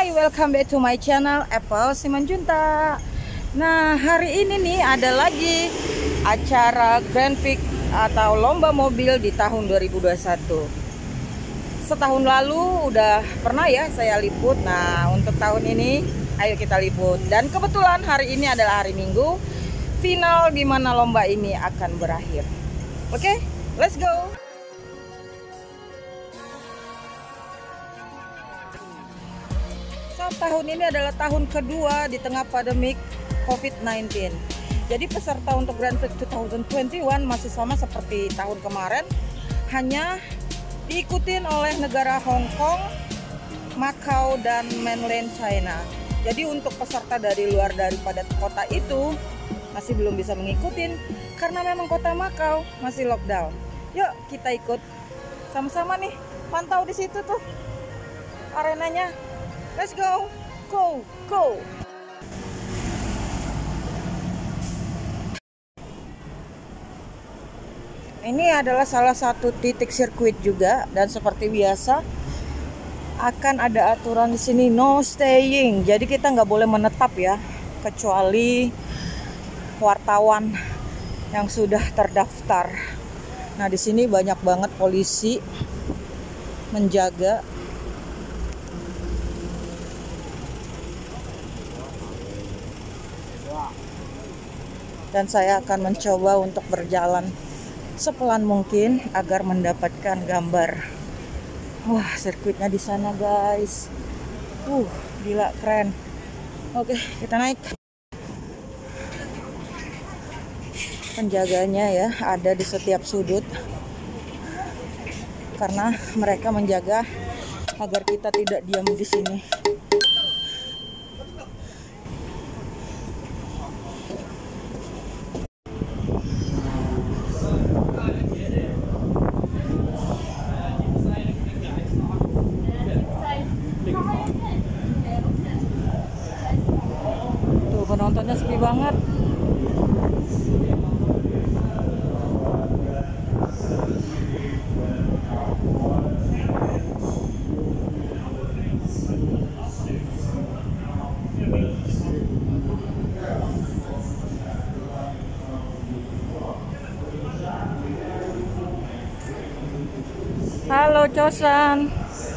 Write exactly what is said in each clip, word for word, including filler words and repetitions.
Hai, welcome back to my channel Apple Simanjuntak. Nah, hari ini nih ada lagi acara Grand Prix atau lomba mobil di tahun dua ribu dua puluh satu. Setahun lalu udah pernah ya saya liput. Nah, untuk tahun ini ayo kita liput. Dan kebetulan hari ini adalah hari Minggu, final di mana lomba ini akan berakhir. Oke, let's go. Tahun ini adalah tahun kedua di tengah pandemik covid sembilan belas. Jadi peserta untuk Grand Prix dua ribu dua puluh satu masih sama seperti tahun kemarin, hanya diikutin oleh negara Hong Kong, Macau, dan mainland China. Jadi untuk peserta dari luar daripada kota itu masih belum bisa mengikuti karena memang kota Macau masih lockdown. Yuk kita ikut sama-sama nih, pantau di situ tuh arenanya. Let's go, go, go. Ini adalah salah satu titik sirkuit juga, dan seperti biasa akan ada aturan di sini no staying. Jadi kita nggak boleh menetap ya, kecuali wartawan yang sudah terdaftar. Nah di sini banyak banget polisi menjaga. Dan saya akan mencoba untuk berjalan sepelan mungkin agar mendapatkan gambar. Wah, sirkuitnya di sana, guys. Uh, gila keren. Oke, kita naik. Penjaganya ya ada di setiap sudut. Karena mereka menjaga agar kita tidak diam di sini. Penontonnya sepi banget. Halo Cosan.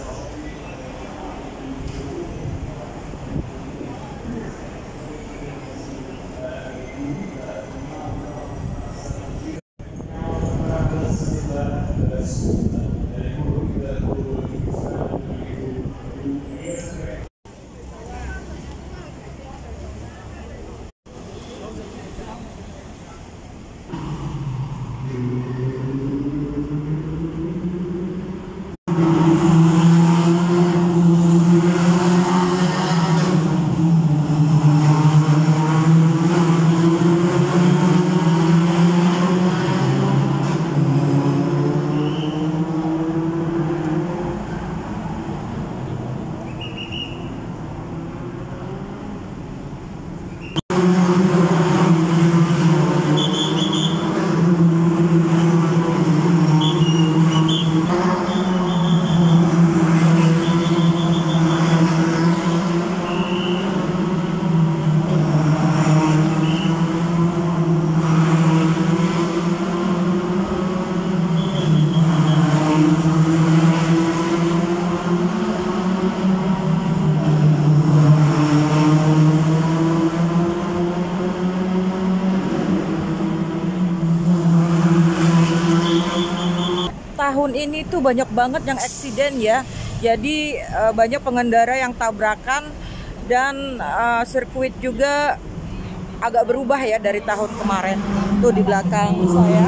Tahun ini tuh banyak banget yang eksiden ya. Jadi uh, banyak pengendara yang tabrakan dan uh, sirkuit juga agak berubah ya dari tahun kemarin. Tuh di belakang saya.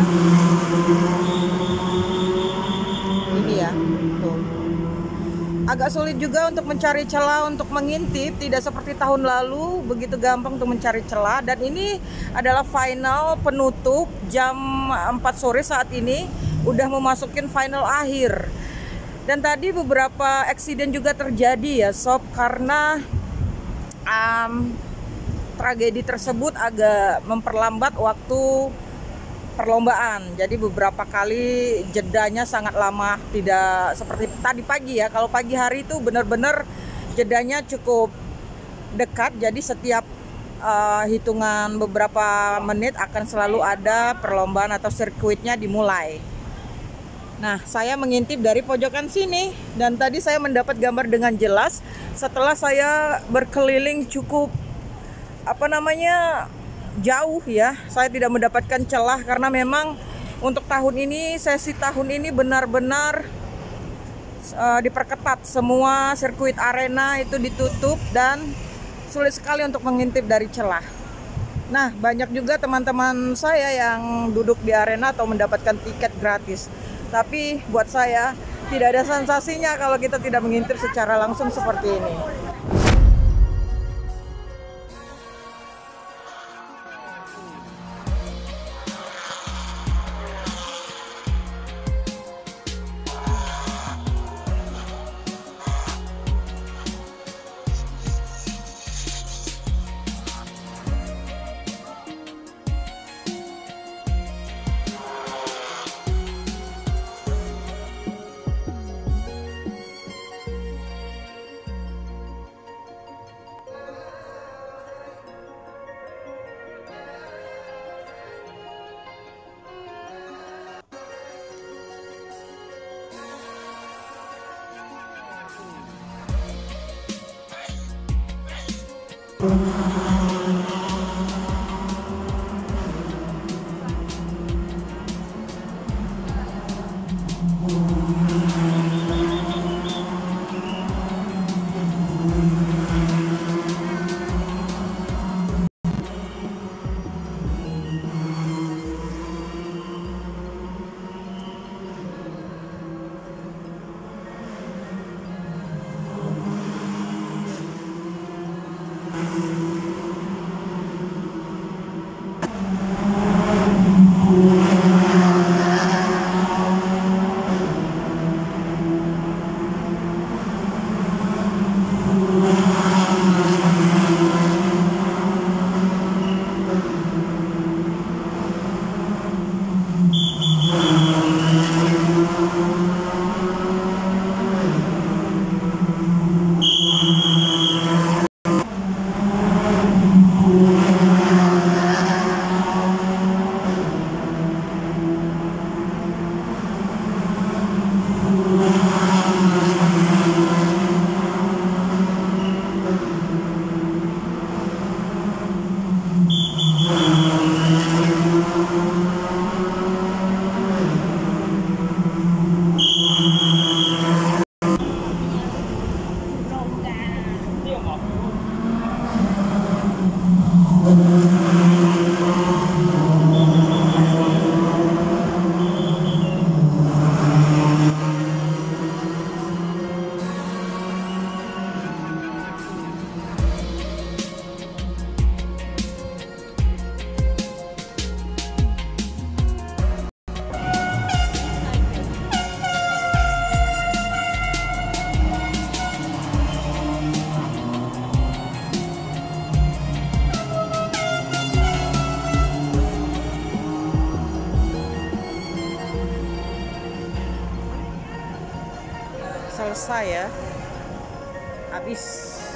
Ini ya. Tuh. Agak sulit juga untuk mencari celah untuk mengintip, tidak seperti tahun lalu begitu gampang untuk mencari celah. Dan ini adalah final penutup jam empat sore saat ini. Udah memasukin final akhir. Dan tadi beberapa eksiden juga terjadi ya sob, karena um, tragedi tersebut agak memperlambat waktu perlombaan. Jadi beberapa kali jedanya sangat lama, tidak seperti tadi pagi ya. Kalau pagi hari itu benar-benar jedanya cukup dekat, jadi setiap uh, hitungan beberapa menit akan selalu ada perlombaan atau sirkuitnya dimulai. Nah, saya mengintip dari pojokan sini dan tadi saya mendapat gambar dengan jelas setelah saya berkeliling cukup apa namanya jauh ya. Saya tidak mendapatkan celah karena memang untuk tahun ini, sesi tahun ini benar-benar uh, diperketat. Semua sirkuit arena itu ditutup dan sulit sekali untuk mengintip dari celah. Nah, banyak juga teman-teman saya yang duduk di arena atau mendapatkan tiket gratis. Tapi buat saya tidak ada sensasinya kalau kita tidak mengintip secara langsung seperti ini. Selesai ya, habis.